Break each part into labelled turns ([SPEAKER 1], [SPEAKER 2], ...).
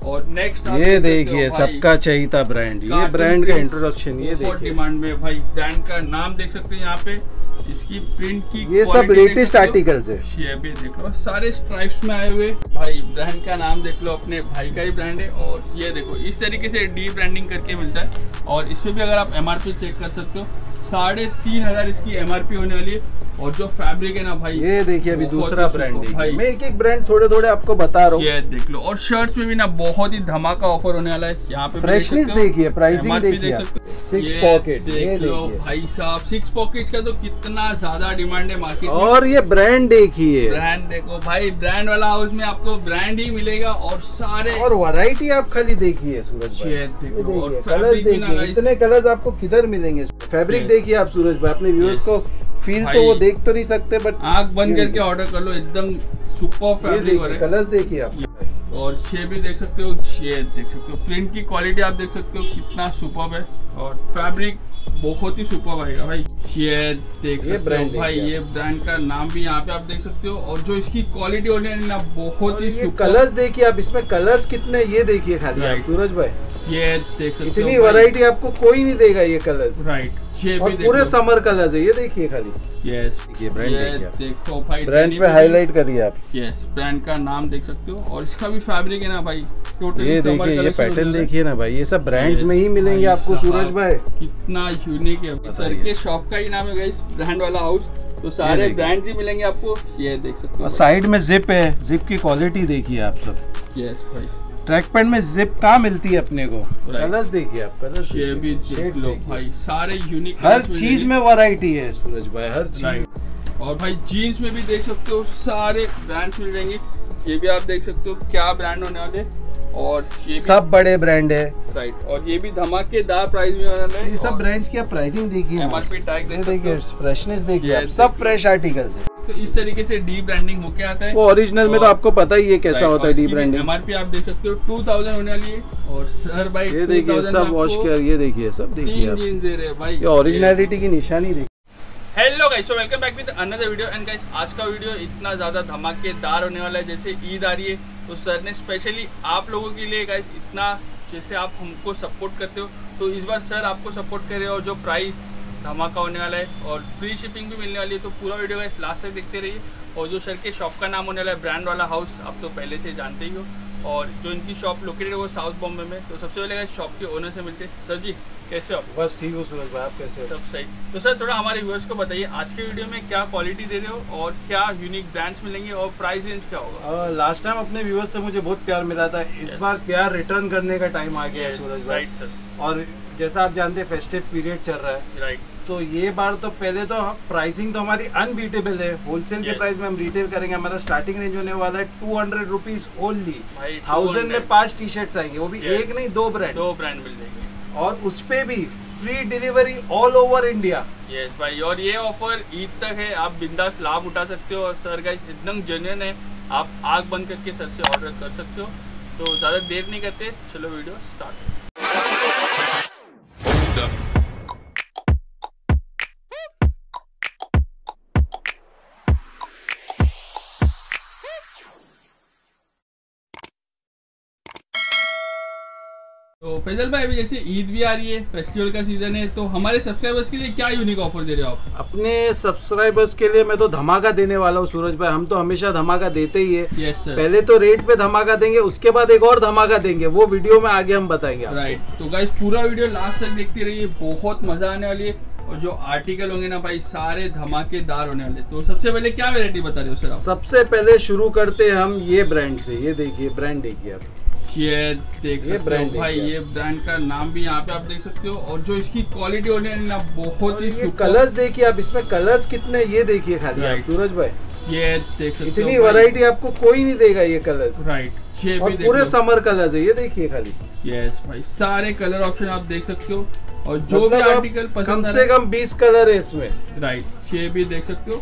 [SPEAKER 1] और नेक्स्ट
[SPEAKER 2] ये देखिए सबका चाहिए ब्रांड, ये ब्रांड का इंट्रोडक्शन, ये देखिए
[SPEAKER 1] डिमांड में भाई। ब्रांड का नाम देख सकते हैं यहाँ पे, इसकी प्रिंट की
[SPEAKER 2] ये सब लेटेस्ट आर्टिकल्स है।
[SPEAKER 1] ये भी देख लो सारे स्ट्राइप्स में आए हुए भाई। ब्रांड का नाम देख लो, अपने भाई का ही ब्रांड है। और ये देखो इस तरीके से डी ब्रांडिंग करके मिलता है। और इसमें भी अगर आप MRP चेक कर सकते हो, 3,500 इसकी MRP होने वाली है। और जो फैब्रिक है ना भाई,
[SPEAKER 2] ये देखिए अभी दूसरा ब्रांड भाई, मैं एक ब्रांड थोड़े थोड़े आपको बता रहा हूँ।
[SPEAKER 1] ये देख लो, और शर्ट्स में भी ना बहुत ही धमाका ऑफर होने वाला है। यहाँ पे
[SPEAKER 2] फ्रेशनेस देखिए, प्राइसिंग देखिए, 6 पॉकेट
[SPEAKER 1] देख लो भाई साहब। 6 पॉकेट का तो कितना ज्यादा डिमांड है मार्केट में।
[SPEAKER 2] और ये ब्रांड देखिए,
[SPEAKER 1] ब्रांड देखो भाई, ब्रांड वाला हाउस में आपको ब्रांड ही मिलेगा। और सारे
[SPEAKER 2] और वैरायटी आप खाली देखिए सूरज भाई,
[SPEAKER 1] देखो और
[SPEAKER 2] कलर्स देखिए, इतने कलर्स आपको किधर मिलेंगे। फैब्रिक देखिए आप सूरज भाई, अपने व्यूअर्स को फील तो वो देख तो नहीं सकते, बट
[SPEAKER 1] आंख बंद करके ऑर्डर कर लो, एकदम सुपर फैब्रिक। और
[SPEAKER 2] कलर्स देखिए आप,
[SPEAKER 1] और शेप भी देख सकते हो, शेप देख सकते हो, प्रिंट की क्वालिटी आप देख सकते हो कितना सुपर है। और फैब्रिक बहुत ही सुपर आएगा भाई। ये देख सकते हो भाई, ये ब्रांड का नाम भी यहाँ पे आप देख सकते हो। और जो इसकी क्वालिटी होने है ना, बहुत ही सुपर।
[SPEAKER 2] कलर्स देखिए आप, इसमें कलर्स कितने, ये देखिए खाली आप सूरज भाई,
[SPEAKER 1] ये देख सकते हो,
[SPEAKER 2] इतनी वैरायटी आपको कोई नहीं देगा ये कलर्स।
[SPEAKER 1] राइट, ये
[SPEAKER 2] और
[SPEAKER 1] भी
[SPEAKER 2] पूरे समर कलर्स है, ये देखिए खाली।
[SPEAKER 1] यस,
[SPEAKER 2] ये ब्रांड
[SPEAKER 1] देखो भाई,
[SPEAKER 2] ब्रांड पे हाईलाइट करिए आप।
[SPEAKER 1] यस, ब्रांड का नाम देख सकते हो। और इसका भी फैब्रिक है ना भाई, टोटली
[SPEAKER 2] ये देखिए, ये पैटर्न देखिए ना भाई, ये सब ब्रांड्स में ही मिलेंगे आपको सूरज भाई।
[SPEAKER 1] कितना यूनिक है। सर के शॉप का ही नाम है गाइस, ब्रांड वाला हाउस। तो सारे ब्रांड्स ही मिलेंगे आपको। ये देख सकते हो,
[SPEAKER 2] साइड में जिप है, जिप की क्वालिटी देखिए आप सब।
[SPEAKER 1] यस भाई,
[SPEAKER 2] ट्रैक पैंट में जिप कहाँ मिलती है अपने को। कलर्स देखिए आप, कलर्स
[SPEAKER 1] ये भी देख लो भाई, सारे यूनिक,
[SPEAKER 2] हर चीज में वैरायटी है सूरज भाई, हर चीज।
[SPEAKER 1] और भाई जीन्स में भी देख सकते हो, सारे ब्रांड्स मिल जाएंगे। ये भी आप देख सकते हो क्या ब्रांड होने वाले। और ये
[SPEAKER 2] सब बड़े ब्रांड है,
[SPEAKER 1] राइट। और ये भी धमाकेदार प्राइस में होने वाले हैं।
[SPEAKER 2] ये सब ब्रांड्स की प्राइसिंग देखिए,
[SPEAKER 1] MRP टैग
[SPEAKER 2] देखिए, फ्रेशनेस देखिए आप, सब फ्रेश आर्टिकल्स है।
[SPEAKER 1] तो इस तरीके से डी ब्रांडिंग होके आता है।
[SPEAKER 2] वो ओरिजिनल में तो आपको पता ही है कैसा होता है डी ब्रांडिंग।
[SPEAKER 1] MRP आप देख सकते हो 2000 होने वाली है। और सर भाई
[SPEAKER 2] ये देखिए सब वॉश केयर, ये देखिए सब देखिए आप,
[SPEAKER 1] जीन्स दे रहे हैं भाई,
[SPEAKER 2] ये ओरिजिनलिटी की निशानी देखिए।
[SPEAKER 1] Hello guys, so welcome back with another video. And guys, आज का वीडियो इतना ज़्यादा धमाकेदार होने वाला है। जैसे ईद आ रही है, तो सर ने स्पेशली आप लोगों के लिए गाइस, इतना जैसे आप हमको सपोर्ट करते हो, तो इस बार सर आपको सपोर्ट करे। और जो प्राइस धमाका होने वाला है और फ्री शिपिंग भी मिलने वाली है। तो पूरा वीडियो गाइस लास्ट तक देखते रहिए। और जो सर के शॉप का नाम होने वाला है ब्रांड वाला हाउस, आप तो पहले से जानते ही हो। और जो इनकी शॉप लोकेटेड है वो साउथ बॉम्बे में। तो सबसे पहले शॉप के ओनर से मिलते हैं। सर जी कैसे हो?
[SPEAKER 2] बस ठीक हो सूरज भाई, आप कैसे हो?
[SPEAKER 1] सब सही। तो सर थोड़ा हमारे व्यूअर्स को बताइए, आज के वीडियो में क्या क्वालिटी दे रहे हो और क्या यूनिक ब्रांड्स मिलेंगे और प्राइस रेंज क्या होगा?
[SPEAKER 2] लास्ट टाइम अपने व्यूअर्स से मुझे बहुत प्यार मिला था, इस बार प्यार रिटर्न करने का टाइम आ गया है सूरज भाई।
[SPEAKER 1] Right sir.
[SPEAKER 2] और जैसा आप जानते हैं फेस्टिव पीरियड चल रहा है,
[SPEAKER 1] राइट।
[SPEAKER 2] तो ये बार तो पहले तो प्राइसिंग तो हमारी अनबीटेबल है। होलसेल के प्राइस में हम रिटेल करेंगे। हमारा स्टार्टिंग रेंज होने वाला है 200 रुपीज ओनली। 1000 में 5 टी शर्ट्स आएंगे, वो भी एक नहीं, दो ब्रांड मिल जाएंगे। और उस पे भी free delivery all over India.
[SPEAKER 1] Yes भाई, और ये ऑफर ईद तक है, आप बिंदास लाभ उठा सकते हो। और सर गाइस एकदम जेन्युइन है, आप आग बंद करके सर से ऑर्डर कर सकते हो। तो ज़्यादा देर नहीं करते, चलो वीडियो स्टार्ट। तो फैजल भाई, अभी जैसे ईद भी आ रही है, फेस्टिवल का सीजन है, तो हमारे सब्सक्राइबर्स के लिए क्या यूनिक ऑफर दे रहे हो आप?
[SPEAKER 2] अपने सब्सक्राइबर्स के लिए मैं तो धमाका देने वाला हूँ सूरज भाई। हम तो हमेशा धमाका देते ही है।
[SPEAKER 1] Yes sir.
[SPEAKER 2] पहले तो रेट पे धमाका देंगे, उसके बाद एक और धमाका देंगे, वो वीडियो में आगे हम बताएंगे।
[SPEAKER 1] राइट। तो गाइस पूरा वीडियो लास्ट तक देखते रहिए, बहुत मजा आने वाली है। और जो आर्टिकल होंगे ना भाई, सारे धमाकेदार होने वाले। तो सबसे पहले क्या वेरायटी बता रहे हो सर आप?
[SPEAKER 2] सबसे पहले शुरू करते हैं हम ये ब्रांड से। ये देखिए ब्रांड देखिए आप,
[SPEAKER 1] ये देख सकते हो भाई, ये ब्रांड का नाम भी यहाँ पे आप देख सकते हो। और जो इसकी क्वालिटी होने वाली ना, बहुत ही
[SPEAKER 2] कलर्स देखिए आप, इसमें कलर्स कितने, ये देखिए खाली आप सूरज भाई,
[SPEAKER 1] ये देख सकते हो,
[SPEAKER 2] इतनी वैरायटी आपको कोई नहीं देगा ये कलर्स।
[SPEAKER 1] राइट। ये
[SPEAKER 2] और पूरे समर कलर्स है, ये देखिए खाली।
[SPEAKER 1] यस भाई, सारे कलर ऑप्शन आप देख सकते हो। और जो भी आर्टिकल पसंद
[SPEAKER 2] कम से कम 20 कलर है इसमें।
[SPEAKER 1] राइट, ये भी देख सकते हो।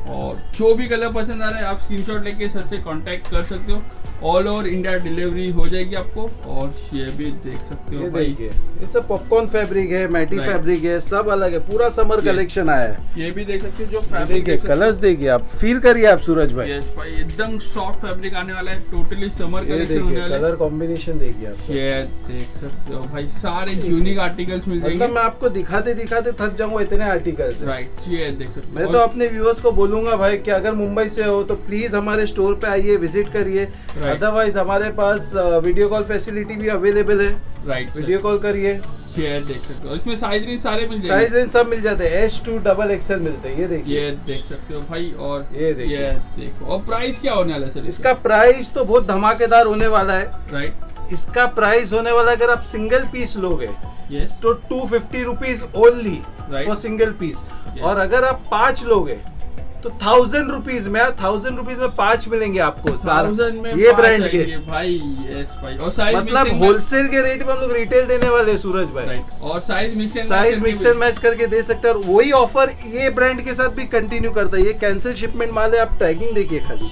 [SPEAKER 1] और जो भी कलर पसंद आ रहा है आप स्क्रीनशॉट लेके सर से कांटेक्ट कर सकते हो। ऑल ओवर इंडिया डिलीवरी हो जाएगी आपको। और ये भी देख सकते हो भाई,
[SPEAKER 2] ये सब पॉपकॉर्न फैब्रिक है, मैटी फैब्रिक है, सब अलग है, पूरा समर कलेक्शन आया है।
[SPEAKER 1] ये भी देख सकते हो जो फैब्रिक है,
[SPEAKER 2] कलर्स देखिए आप, फील करिए आप सूरज भाई।
[SPEAKER 1] यस भाई, एकदम सॉफ्ट फैब्रिक आने वाला है, टोटली समर कलेक्शन होने वाला है।
[SPEAKER 2] कलर कॉम्बिनेशन देखिए आप,
[SPEAKER 1] ये देख सकते हो भाई, सारे यूनिक आर्टिकल्स मिल जाएंगे।
[SPEAKER 2] मतलब मैं आपको दिखाते दिखाते थक जाऊंगा, इतने आर्टिकल्स हैं।
[SPEAKER 1] राइट, ये देख सकते हो।
[SPEAKER 2] मैं तो अपने व्यूअर्स को बोलूंगा भाई कि अगर मुंबई से हो तो प्लीज हमारे स्टोर पे आइए, विजिट करिए। अदरवाइज हमारे पास वीडियो कॉल फैसिलिटी भी अवेलेबल है।
[SPEAKER 1] राइट,
[SPEAKER 2] वीडियो कॉल करिए।
[SPEAKER 1] शेयर देख सकते हो, इसमें साइज रेंज सारे मिल जाएंगे,
[SPEAKER 2] साइज रेंज सब मिल जाते हैं, S to XXL मिलते हैं। ये देखिए,
[SPEAKER 1] ये देख सकते हो भाई। और
[SPEAKER 2] ये देखिए,
[SPEAKER 1] देखो। और प्राइस क्या होने वाला है सर
[SPEAKER 2] इसका? प्राइस तो बहुत धमाकेदार होने वाला है।
[SPEAKER 1] राइट,
[SPEAKER 2] इसका प्राइस होने वाला, अगर आप सिंगल पीस लोगे तो 250 rupees only for single piece. और अगर आप 5 लोगे तो 1000 रुपीज में, 1000 रुपीज में 5 मिलेंगे आपको।
[SPEAKER 1] 1000 में
[SPEAKER 2] ये ब्रांड के
[SPEAKER 1] भाई। यस भाई, और साइज
[SPEAKER 2] मतलब होलसेल के रेट में हम लोग रिटेल देने वाले हैं सूरज भाई।
[SPEAKER 1] राइट, और साइज
[SPEAKER 2] मिक्स एंड मैच करके दे सकते हैं। और वही ऑफर ये ब्रांड के साथ भी कंटिन्यू करता है। ये कैंसिल शिपमेंट माल है, आप टैगिंग देखिए खाली।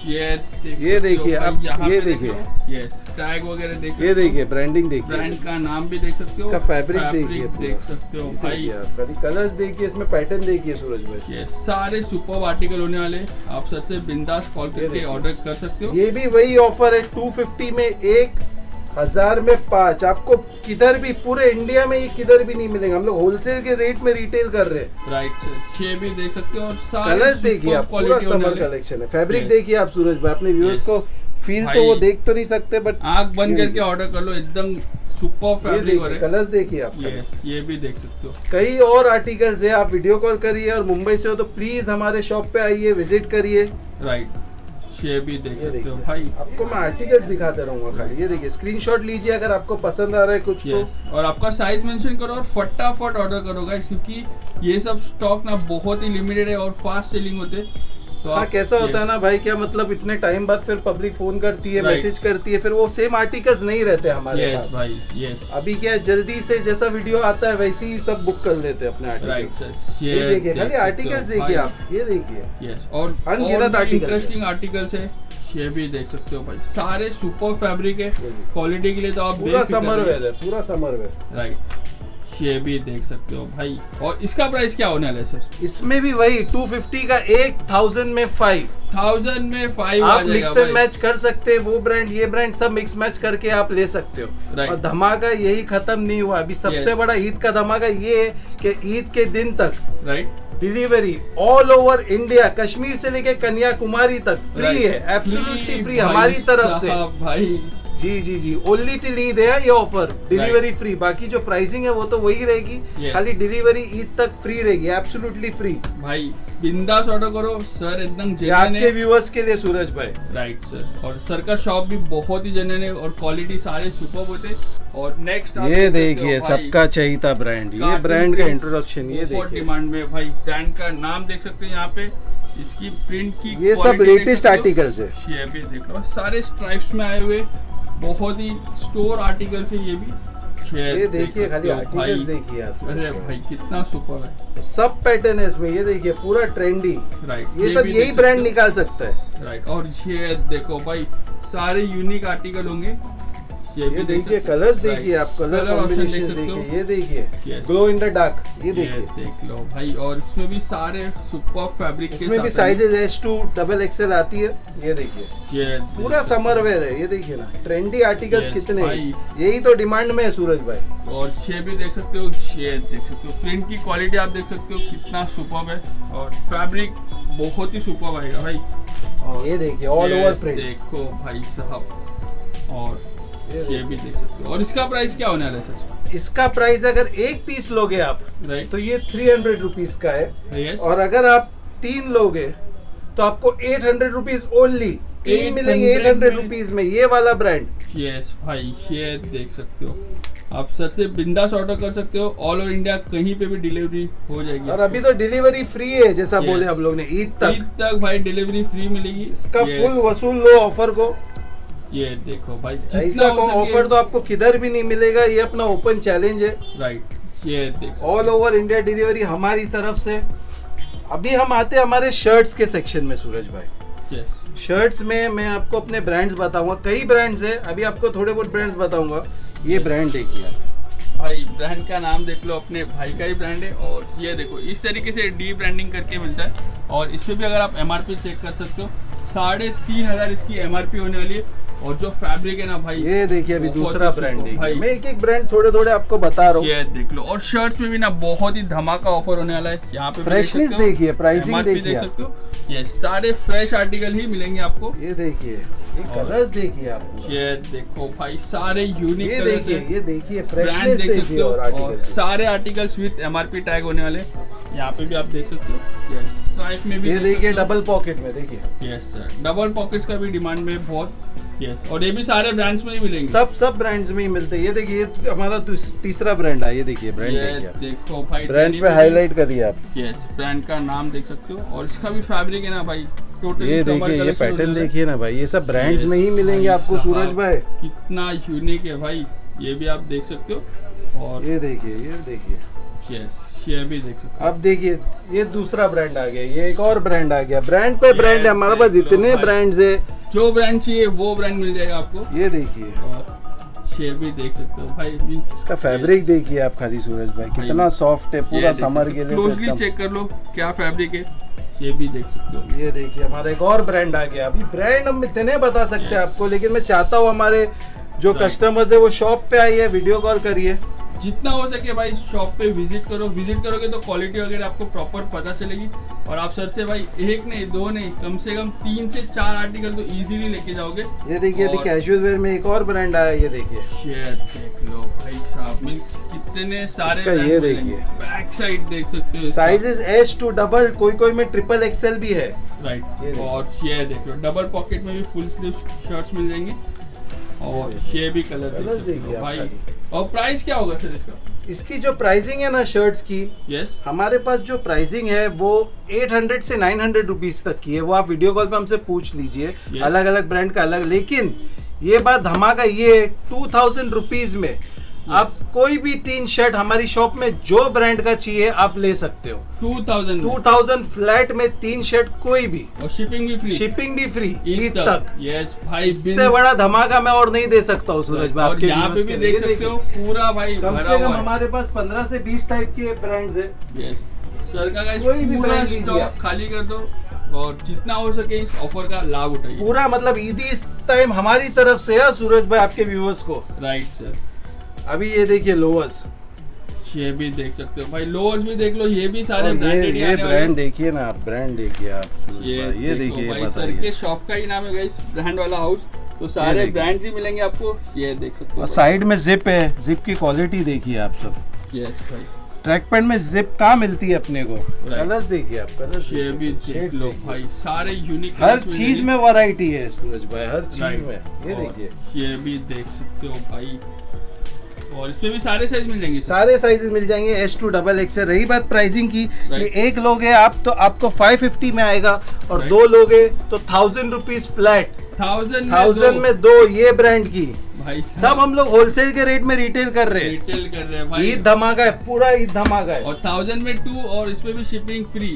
[SPEAKER 1] ये
[SPEAKER 2] देखिए आप, ये देखिए,
[SPEAKER 1] यस टैग वगैरह देख सकते हो।
[SPEAKER 2] ये देखिए, ब्रांडिंग देखिए,
[SPEAKER 1] ब्रांड का नाम भी देख सकते हो,
[SPEAKER 2] इसका फैब्रिक देखिए,
[SPEAKER 1] देख सकते हो भाई।
[SPEAKER 2] कलर्स देखिए, इसमें पैटर्न देखिए सूरज भाई।
[SPEAKER 1] ये सारे सुपर आर्टिकल होने वाले, आप सर से बिंदास कॉल करके ऑर्डर कर सकते हो।
[SPEAKER 2] ये भी वही ऑफर है, 250 में 1, 1000 में 5। आपको किधर भी, पूरे इंडिया में ये किधर भी नहीं मिलेगा। हम लोग होलसेल के रेट में रिटेल कर रहे हैं।
[SPEAKER 1] राइट सर, ये भी देख सकते हो। और सारे
[SPEAKER 2] कलर्स देखिए आप, पूरा समर कलेक्शन है। फैब्रिक देखिए आप सूरज भाई, अपने व्यूअर्स को फील तो वो देख तो नहीं सकते, बट
[SPEAKER 1] आंख बंद करके ऑर्डर कर लो, एकदम सुपर फैब्रिक है।
[SPEAKER 2] कलर्स देखिए आप।
[SPEAKER 1] ये भी देख सकते हो।
[SPEAKER 2] कई और आर्टिकल्स है, आप वीडियो कॉल करिए। और मुंबई से हो तो प्लीज हमारे शॉप पे आइए, विजिट करिए।
[SPEAKER 1] राइट, ये भी देख सकते हो भाई।
[SPEAKER 2] आपको मैं आर्टिकल्स दिखाते रहूंगा खाली। ये देखिए, स्क्रीनशॉट लीजिए अगर आपको पसंद आ रहा है कुछ तो।
[SPEAKER 1] और आपका साइज मेंशन करो और फटाफट ऑर्डर करो गाइस, क्योंकि ये सब स्टॉक ना बहुत ही लिमिटेड है और फास्ट सेलिंग होते। तो
[SPEAKER 2] हाँ, कैसा होता है ना भाई, क्या मतलब इतने टाइम बाद फिर पब्लिक फोन करती है, मैसेज करती है, फिर वो सेम आर्टिकल्स नहीं रहते हमारे पास भाई। अभी क्या है, जल्दी से जैसा वीडियो आता है वैसे ही सब बुक कर लेते हैं अपने आर्टिकल्स। ये देखिए, खाली आर्टिकल्स देखिए आप, ये देखिए।
[SPEAKER 1] और
[SPEAKER 2] अनगिनत
[SPEAKER 1] इंटरेस्टिंग आर्टिकल्स है, ये भी देख सकते हो भाई। सारे सुपर फैब्रिक है, क्वालिटी के लिए तो आप
[SPEAKER 2] पूरा समर वेयर है, पूरा समर वेयर।
[SPEAKER 1] राइट, ये भी देख सकते हो भाई। और इसका प्राइस क्या होने वाला है सर?
[SPEAKER 2] इसमें भी वही 250 का 1000 में 5।
[SPEAKER 1] 1000 में 5
[SPEAKER 2] आप मिक्स एंड मैच कर सकते हैं। वो ब्रांड, ये ब्रांड सब मिक्स मैच करके आप ले सकते हो। और धमाका यही खत्म नहीं हुआ अभी। सबसे बड़ा ईद का धमाका ये है कि ईद के दिन तक delivery all over India, Kashmir से लेके कन्याकुमारी तक फ्री है, एब्सोल्युटली फ्री हमारी तरफ से भाई। जी, ओनली टिल ईद है ये ऑफर, डिलीवरी फ्री। बाकी जो प्राइसिंग है वो तो वही रहेगी, खाली डिलीवरी ईद तक फ्री रहेगी, एब्सोल्युटली फ्री। भाई बिंदास ऑर्डर करो सर, एकदम जेन्युइन है आपके व्यूअर्स के लिए सूरज भाई। राइट सर, और सर का शॉप भी बहुत ही जेन्युइन है और क्वालिटी सारे सुपर होते। और नेक्स्ट ये देखिए, सबका चहीता ब्रांड, ये ब्रांड का इंट्रोडक्शन, ये बहुत डिमांड में भाई। ब्रांड का नाम देख सकते हैं यहाँ पे, इसकी प्रिंट की, ये सब लेटेस्ट आर्टिकल्स है। ये भी देख लो, सारे स्ट्राइप्स में आए हुए बहुत ही स्टोर आर्टिकल्स है। ये भी ये देखिए, खाली आर्टिकल्स देखिए आप। अरे भाई कितना सुपर है, सब पैटर्न है इसमें। ये देखिए, पूरा ट्रेंडी। राइट, ये सब यही ब्रांड निकाल सकता है। राइट, और ये देखो भाई, सारे यूनिक आर्टिकल होंगे। ये देखिए, कलर्स देखिए आप, कलर कॉम्बिनेशन देखिए। ये देखिए, ग्लो इन द डार्क, ये देखिए, देख लो भाई। और इसमें भी सारे सुपर फैब्रिक के साथ, इसमें भी साइजेस S to XXL आती है। ये देखिए, ये पूरा समर वेयर है। ये देखिए ना, ट्रेंडी आर्टिकल्स कितने, यही तो डिमांड में है सूरज भाई। और ये भी देख सकते हो, ये देख सकते हो, प्रिंट की क्वालिटी आप देख सकते हो कितना सुपर है। और फैब्रिक बहुत ही सुपर आएगा भाई। और ये देखिए, ऑल ओवर प्रिंट देखो भाई साहब। और ये भी देख सकते हो। और इसका प्राइस क्या होने वाला है सर? इसका प्राइस अगर एक पीस लोगे आप, तो ये 300 रुपीज का है। और अगर आप 3 लोगे तो आपको 800 रुपीज ओनली, 3 मिलेंगे 800 रुपीज में, ये वाला ब्रांड। यस भाई, ये देख सकते हो आप, सर से बिंदास ऑर्डर कर सकते हो। ऑल ओवर इंडिया कहीं पे भी डिलीवरी हो जाएगी। और अभी तो डिलीवरी फ्री है, जैसा बोले हम लोग ने, ईद तक भाई डिलीवरी फ्री मिलेगी। इसका फुल वसूल लो ऑफर को। ये देखो भाई, ऐसा ऑफर तो आपको किधर भी नहीं मिलेगा। ये अपना ओपन चैलेंज है। राइट, ये देखो, ऑल ओवर इंडिया डिलीवरी हमारी तरफ से। अभी हम आते हैं हमारे शर्ट्स के सेक्शन में सूरज भाई। शर्ट्स में मैं आपको अपने ब्रांड्स बताऊंगा, कई ब्रांड्स है, अभी आपको थोड़े बहुत ब्रांड्स बताऊंगा। ये ब्रांड देखिए
[SPEAKER 1] भाई, ब्रांड का नाम देख लो, अपने भाई का ही ब्रांड है। और ये देखो इस तरीके से डी ब्रांडिंग करके मिलता है। और इसमें भी अगर आप एमआरपी चेक कर सकते हो, 3500 इसकी एमआरपी होने वाली है। और जो फैब्रिक है ना भाई, ये देखिए अभी दूसरा ब्रांड देखिए, मैं एक एक ब्रांड थोड़े थोड़े आपको बता रहा हूँ। ये देख लो। और शर्ट्स में भी ना बहुत ही धमाका ऑफर होने वाला है। यहाँ पे
[SPEAKER 2] फ्रेशनेस देखिए, प्राइसिंग देखिए,
[SPEAKER 1] देख सकते हो। ये सारे फ्रेश आर्टिकल ही मिलेंगे आपको।
[SPEAKER 2] ये देखिए, ये कलर्स देखिए आपको।
[SPEAKER 1] ये देखो भाई, सारे यूनिक
[SPEAKER 2] ये देखिए फ्रेशनेस
[SPEAKER 1] देख सकते हो। और सारे आर्टिकल्स विद एमआरपी टैग होने वाले। यहाँ पे भी आप देख सकते हो। यस, स्ट्राइप में भी
[SPEAKER 2] ये देखिए, डबल पॉकेट में देखिए।
[SPEAKER 1] यस सर, डबल पॉकेट्स का भी डिमांड में बहुत। यस, और ये भी सारे ब्रांड्स में ही मिलेंगे।
[SPEAKER 2] सब ब्रांड्स में ही मिलते हैं। ये देखिए, ये हमारा तीसरा ब्रांड है। ये देखिए ब्रांड,
[SPEAKER 1] देखो भाई,
[SPEAKER 2] ब्रांड पे हाईलाइट करिए आप।
[SPEAKER 1] यस, ब्रांड का नाम देख सकते हो। और इसका भी फैब्रिक है ना भाई, टोटली
[SPEAKER 2] ये देखिए, ये पैटर्न देखिए ना भाई, ये सब ब्रांड्स में ही मिलेंगे आपको सूरज भाई।
[SPEAKER 1] कितना यूनिक है भाई, ये भी आप देख सकते हो। और
[SPEAKER 2] ये देखिए,
[SPEAKER 1] यस, ये भी देख सकते हो।
[SPEAKER 2] अब देखिए, ये दूसरा ब्रांड आ गया, ये एक और ब्रांड आ गया। ब्रांड पे ब्रांड है हमारे पास, इतने ब्रांड्स है,
[SPEAKER 1] जो ब्रांड चाहिए वो ब्रांड मिल जाएगा आपको।
[SPEAKER 2] ये देखिए,
[SPEAKER 1] और शेयर भी देख सकते हो भाई।
[SPEAKER 2] इसका फैब्रिक देखिए आप खाली सूरज भाई, कितना सॉफ्ट है, पूरा समर के लिए।
[SPEAKER 1] क्लोजली चेक कर लो क्या फैब्रिक है, ये भी देख सकते हो।
[SPEAKER 2] ये देखिए, हमारा एक और ब्रांड आ गया। अभी ब्रांड हम इतने बता सकते हैं आपको, लेकिन मैं चाहता हूँ हमारे जो कस्टमर्स है वो शॉप पे आइए, वीडियो कॉल करिए,
[SPEAKER 1] जितना हो सके भाई शॉप पे विजिट करो। विजिट करोगे तो क्वालिटी वगैरह आपको प्रॉपर पता चलेगी। और आप सर से भाई एक नहीं, दो नहीं, कम से कम 3 से 4 आर्टिकल तो इजीली लेके जाओगे।
[SPEAKER 2] ये देखिए, अभी कैजुअल वेयर में एक और ब्रांड आया, ये देखिए।
[SPEAKER 1] शेयर देख लो भाई साहब, मींस कितने सारे।
[SPEAKER 2] ये देखिए,
[SPEAKER 1] बैक साइड देख सकते हो,
[SPEAKER 2] साइजेस S to डबल, कोई में ट्रिपल XL भी है।
[SPEAKER 1] राइट। और ये देख लो, डबल पॉकेट में भी फुल स्लीव शर्ट्स मिल जाएंगे। और ये भी कलर देख सकते हो भाई। और प्राइस क्या होगा सर इसका?
[SPEAKER 2] इसकी जो प्राइसिंग है ना शर्ट्स की,
[SPEAKER 1] यस,
[SPEAKER 2] हमारे पास जो प्राइसिंग है वो 800 से 900 रुपीज तक की है। वो आप वीडियो कॉल पे हमसे पूछ लीजिए। अलग अलग ब्रांड का अलग, लेकिन ये बात धमाका ये 2000 रुपीज में आप कोई भी 3 शर्ट हमारी शॉप में जो ब्रांड का चाहिए आप ले सकते हो। 2000 फ्लैट में 3 शर्ट कोई भी, और शिपिंग भी फ्री ईद तक।
[SPEAKER 1] यस भाई,
[SPEAKER 2] इससे बड़ा धमाका मैं और नहीं दे सकता हूँ सूरज भाई।
[SPEAKER 1] और यहाँ पे भी देख सकते हो पूरा भाई,
[SPEAKER 2] कम से कम हमारे पास 15 से 20 टाइप के ब्रांड्स है।
[SPEAKER 1] यस सर का पूरा स्टॉक खाली कर दो और जितना हो सके इस ऑफर का लाभ उठाइए।
[SPEAKER 2] पूरा मतलब ईदी इस टाइम हमारी तरफ से है सूरज भाई, आपके व्यूअर्स को।
[SPEAKER 1] Right sir.
[SPEAKER 2] अभी ये देखिए लोअर्स,
[SPEAKER 1] ये भी देख सकते हो भाई, लोअर्स भी देख लो, ये भी सारे ब्रांडेड।
[SPEAKER 2] ये ब्रांड देखिए ना आप, ब्रांड देखिए आप। ये देखिए
[SPEAKER 1] भाई, सर के शॉप का ही नाम है गाइस, ब्रांड वाला हाउस। तो सारे ब्रांड्स ही मिलेंगे आपको। ये देख सकते हो,
[SPEAKER 2] साइड में जिप है, जिप की क्वालिटी देखिए आप सब।
[SPEAKER 1] यस भाई,
[SPEAKER 2] ट्रैक पैंट में जिप कहाँ मिलती है अपने को। कलर्स देखिए आप, कलर्स
[SPEAKER 1] ये भी देख लो भाई, सारे यूनिक,
[SPEAKER 2] हर चीज में वैरायटी है सूरज भाई, हर चीज में। ये देखिए,
[SPEAKER 1] ये भी देख सकते हो भाई। और इसमें भी सारे साइज मिल जाएंगे,
[SPEAKER 2] सारे साइजेस मिल जाएंगे, S to डबल XL। रही बात प्राइसिंग की, ये एक लोग है आप तो आपको 550 में आएगा, और 2 लोग है तो 1000 रुपीज फ्लैट। 1000 में 2 ये ब्रांड की भाई। सब हम लोग होलसेल के रेट में रिटेल कर रहे हैं भाई। ईद धमाका है, पूरा ईद धमाका है।
[SPEAKER 1] और 1000 में 2, और इसमें भी शिपिंग फ्री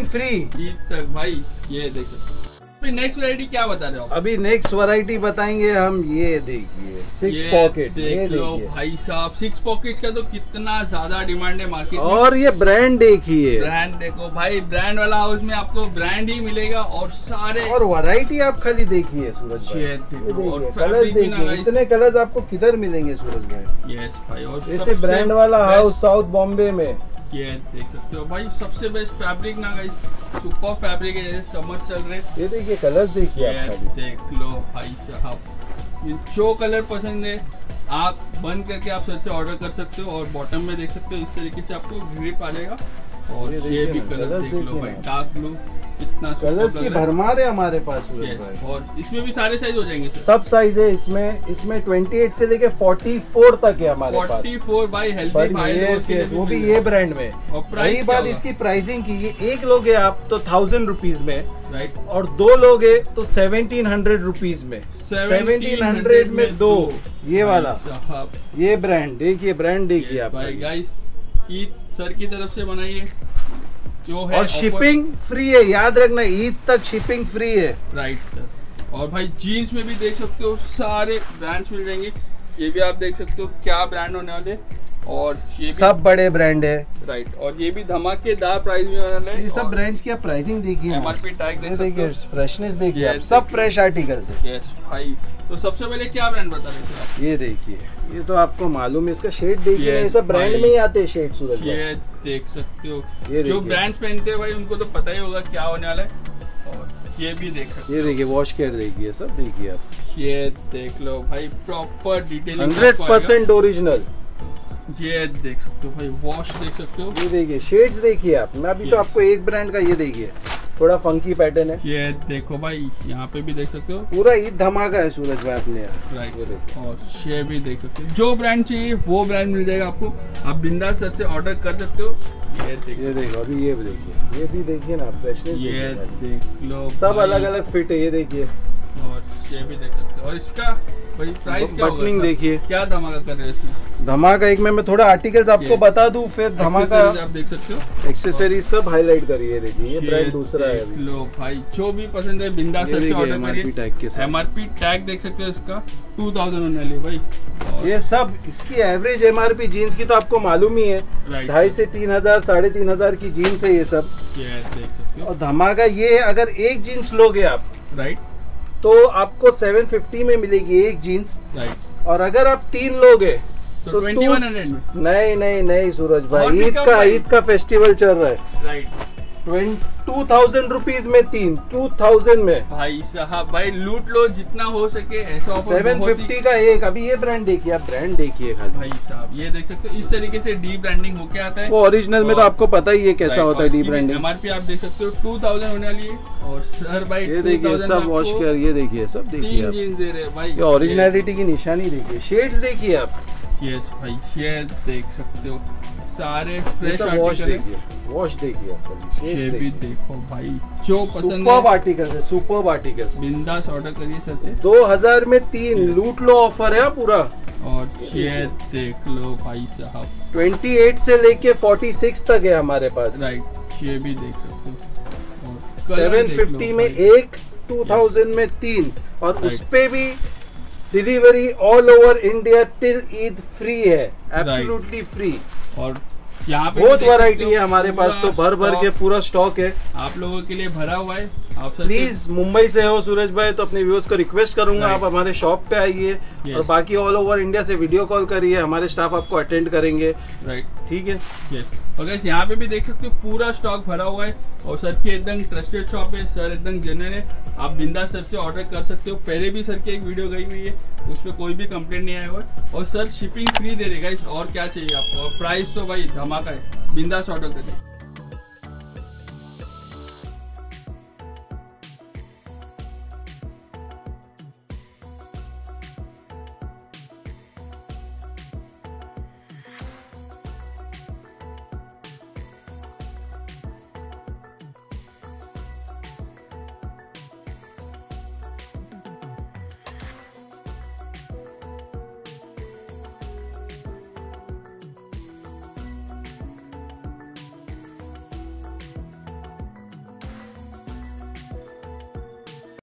[SPEAKER 1] ईद तक भाई। ये देख सकते हो। नेक्स्ट वैरायटी क्या बता रहे हो?
[SPEAKER 2] अभी नेक्स्ट वैरायटी बताएंगे हम। ये देखिए 6 पॉकेट, ये
[SPEAKER 1] लो भाई साहब, 6 पॉकेट्स का तो कितना ज्यादा डिमांड है मार्केट में।
[SPEAKER 2] और ये ब्रांड देखिए,
[SPEAKER 1] ब्रांड देखो भाई, ब्रांड वाला हाउस में आपको ब्रांड ही मिलेगा। और सारे
[SPEAKER 2] और वैरायटी आप खाली देखिए सूरज भाई, और कलर्स देखिए, इतने कलर्स आपको किधर मिलेंगे सूरज भाई।
[SPEAKER 1] यस भाई, और
[SPEAKER 2] ऐसे ब्रांड वाला हाउस साउथ बॉम्बे में।
[SPEAKER 1] ये देख सकते हो भाई, सबसे बेस्ट फैब्रिक ना गाइस, सुपर फैब्रिक है, जैसे समर चल रहे।
[SPEAKER 2] ये देखिए कलर्स देखिए आप,
[SPEAKER 1] देख लो भाई साहब, जो कलर पसंद है आप बंद करके आप सर से ऑर्डर कर सकते हो। और बॉटम में देख सकते हो इस तरीके से आपको ग्रिप आ जाएगा। और ये भी कलर देख लो भाई, डार्क ब्लू, इतना
[SPEAKER 2] कलर्स की भरमार है हमारे पास।
[SPEAKER 1] और इसमें भी सारे साइज हो जाएंगे सर,
[SPEAKER 2] सब साइज है इसमें 28 से लेके 44 तक है हमारे पास।
[SPEAKER 1] 44 भाई, हेल्दी भाई,
[SPEAKER 2] वो भी ये ब्रांड में।
[SPEAKER 1] और प्राइस
[SPEAKER 2] बात इसकी प्राइसिंग की, ये एक लोग है आप तो 1000 रुपीज में,
[SPEAKER 1] राइट,
[SPEAKER 2] और 2 लोग है तो 1700 रुपीज में। 1700 में 2 ये वाला, ये ब्रांड देखिए, ब्रांड देखिए आप
[SPEAKER 1] भाई। गाइस ईद सर की तरफ से बनाइए, जो है
[SPEAKER 2] और शिपिंग फ्री है, याद रखना ईद तक शिपिंग फ्री है।
[SPEAKER 1] Right sir. और भाई जीन्स में भी देख सकते हो सारे ब्रांड्स मिल जाएंगे, ये भी आप देख सकते हो क्या ब्रांड होने वाले, और ये भी
[SPEAKER 2] सब बड़े ब्रांड है।
[SPEAKER 1] राइट, और ये भी धमाकेदार प्राइस में होने वाले।
[SPEAKER 2] ये सब ब्रांड्स की आप प्राइसिंग देखिए,
[SPEAKER 1] एमआरपी टैग
[SPEAKER 2] देखिए, फ्रेशनेस देखिए आप, सब फ्रेश आर्टिकल्स है।
[SPEAKER 1] यस भाई, तो सबसे पहले क्या ब्रांड बता रहे थे आप?
[SPEAKER 2] ये देखिए, ये तो आपको मालूम है, इसका शेड देखिए, ये सब ब्रांड में ही आते हैं शेड सूरज।
[SPEAKER 1] ये देख सकते हो,
[SPEAKER 2] ये
[SPEAKER 1] जो ब्रांड्स पहनते हैं भाई उनको तो पता ही होगा क्या होने वाला है। और ये भी देख सकते हो,
[SPEAKER 2] ये देखिए वॉश केयर देखिए, सब देखिए आप,
[SPEAKER 1] ये देख लो भाई प्रॉपर डिटेलिंग
[SPEAKER 2] 100% ओरिजिनल।
[SPEAKER 1] ये देख सकते हो भाई, वॉश देख सकते हो,
[SPEAKER 2] ये देखिए शेड्स देखिए आप। मैं अभी तो आपको एक ब्रांड का ये देखिए, थोड़ा फंकी पैटर्न है।
[SPEAKER 1] ये देखो भाई, यहाँ पे भी देख सकते हो,
[SPEAKER 2] पूरा ईद धमाका है सूरज भाई अपने यहाँ।
[SPEAKER 1] राइट, और ये भी देख सकते हो, जो ब्रांड चाहिए वो ब्रांड मिल जाएगा आपको, आप बिंदास सर से ऑर्डर कर सकते हो। ये
[SPEAKER 2] देखो, अभी ये देखिए, ये भी देखिए ना, फ्रेशनेस
[SPEAKER 1] ये देख लो,
[SPEAKER 2] सब अलग अलग फिट है, ये देखिए,
[SPEAKER 1] और ये भी देख सकते हो। और इसका भाई प्राइस क्या होगा?
[SPEAKER 2] बटनिंग देखिए,
[SPEAKER 1] क्या धमाका कर रहे हैं इसमें।
[SPEAKER 2] धमाका एक में मैं थोड़ा आर्टिकल्स आपको बता दूं, फिर धमाका
[SPEAKER 1] आप देख सकते हो,
[SPEAKER 2] एक्सेसरीज सब हाईलाइट करिए। देखिए ये ब्रांड दूसरा है अभी।
[SPEAKER 1] लो भाई, जो भी पसंद है बिंदास से ऑर्डर
[SPEAKER 2] एमआरपी टैग के साथ।
[SPEAKER 1] एमआरपी टैग देख सकते हो, इसका 2000 होने वाली भाई।
[SPEAKER 2] ये सब इसकी एवरेज एमआरपी जीन्स की तो आपको मालूम ही है, 2,500 से 3,000 3,500 की जीन्स है ये सब।
[SPEAKER 1] ये देख सकते हो,
[SPEAKER 2] और धमाका ये, अगर एक जीन्स लोगे आप,
[SPEAKER 1] राइट,
[SPEAKER 2] तो आपको 750 में मिलेगी एक जीन्स।
[SPEAKER 1] राइट,
[SPEAKER 2] और अगर आप 3 लोगे
[SPEAKER 1] तो 2100 में।
[SPEAKER 2] नहीं सूरज भाई, ईद का फेस्टिवल चल रहा है।
[SPEAKER 1] राइट,
[SPEAKER 2] 2,000 रुपीज में 3, 2,000 में
[SPEAKER 1] भाई साहब, भाई लूट लो जितना हो सके ऐसा ऑफर।
[SPEAKER 2] 750 का एक। अभी ये ब्रांड देखिए आप, ब्रांड देखिए खाली
[SPEAKER 1] भाई साहब, ये देख सकते हो, इस तरीके से डी ब्रांडिंग होके आता है।
[SPEAKER 2] वो ओरिजिनल में तो आपको पता ही है कैसा होता है डी ब्रांडिंग।
[SPEAKER 1] एमआरपी आप देख सकते हो 2000 होने वाली है। और सर भाई
[SPEAKER 2] ये देखिए सब वॉश केयर, ये देखिए सब देखिए आप,
[SPEAKER 1] जीन्स दे रहे हैं भाई,
[SPEAKER 2] ये ओरिजिनलिटी की निशानी देखिए। शेड्स देखिए आप,
[SPEAKER 1] यस भाई, ये देख सकते हो सारे फ्रेश
[SPEAKER 2] वॉश
[SPEAKER 1] आर्टिकल
[SPEAKER 2] देखिए, वॉश देखिए आप,
[SPEAKER 1] ये भी देखो भाई, जो पसंद है
[SPEAKER 2] सुपर्ब आर्टिकल्स है, सुपर्ब आर्टिकल्स।
[SPEAKER 1] बिंदास ऑर्डर करिए सर से।
[SPEAKER 2] 2000 में 3 लूट लो ऑफर है पूरा।
[SPEAKER 1] और ये देख लो भाई साहब,
[SPEAKER 2] 28 से लेके 46 तक है हमारे पास।
[SPEAKER 1] राइट, ये भी देख सकते हो,
[SPEAKER 2] 750 में एक, 2000 में 3, और उस पे भी delivery all over India till Eid free है, एब्सोल्युटली फ्री।
[SPEAKER 1] और यहाँ पे
[SPEAKER 2] बहुत वैरायटी है हमारे पास, तो भर के पूरा स्टॉक है
[SPEAKER 1] आप लोगों के लिए भरा हुआ है। आप
[SPEAKER 2] प्लीज मुंबई से हो सूरज भाई तो अपने व्यूअर्स को रिक्वेस्ट करूंगा आप हमारे शॉप पे आइए, और बाकी ऑल ओवर इंडिया से वीडियो कॉल करिए, हमारे स्टाफ आपको अटेंड करेंगे।
[SPEAKER 1] राइट,
[SPEAKER 2] ठीक है।
[SPEAKER 1] और गाइस यहाँ पे भी देख सकते हो पूरा स्टॉक भरा हुआ है, और सर की एकदम ट्रस्टेड शॉप है, सर एकदम जेन्युइन है, आप बिंदास सर से ऑर्डर कर सकते हो। पहले भी सर की एक वीडियो गई हुई है, उसमें कोई भी कंप्लेंट नहीं आया हुआ, और सर शिपिंग फ्री दे रहे गाइस, और क्या चाहिए आपको। और प्राइस तो भाई धमाका है, बिंदास ऑर्डर करें।